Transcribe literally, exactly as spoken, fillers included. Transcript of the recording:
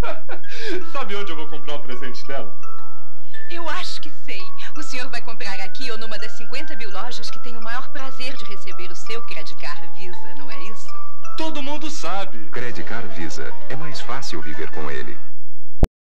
Sabe onde eu vou comprar o presente dela? Eu acho que sei. O senhor vai comprar aqui ou numa das cinquenta mil lojas que tem o maior prazer de receber o seu Credicar Visa, não é isso? Todo mundo sabe. Credicar Visa. É mais fácil viver com ele.